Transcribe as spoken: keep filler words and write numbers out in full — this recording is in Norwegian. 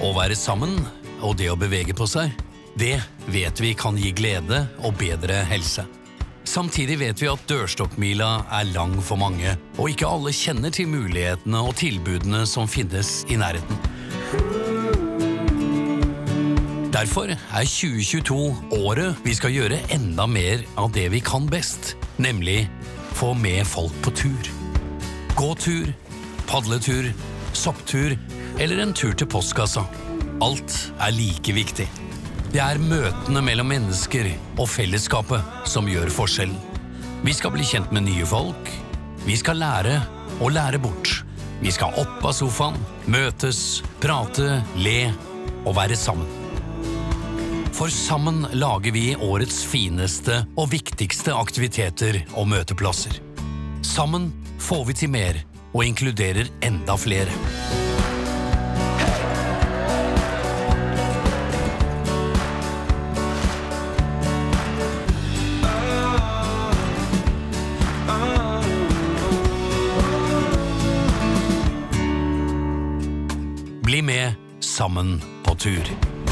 Å være sammen, og det å bevege på seg, det vet vi kan gi glede og bedre helse. Samtidig vet vi at dørstokkmila er lang for mange, og ikke alle kjenner til mulighetene og tilbudene som finnes i nærheten. Derfor er tjue tjueto året vi skal gjøre enda mer av det vi kan best, nemlig få med folk på tur. Gåtur, padletur, sopptur eller en tur til postkassa. Alt er like viktig. Det er møtene mellom mennesker og fellesskapet som gjør forskjellen. Vi skal bli kjent med nye folk. Vi skal lære og lære bort. Vi skal opp av sofaen, møtes, prate, le og være sammen. For sammen lager vi årets fineste og viktigste aktiviteter og møteplasser. Sammen får vi til mer og inkluderer enda flere. Bli med sammen på tur.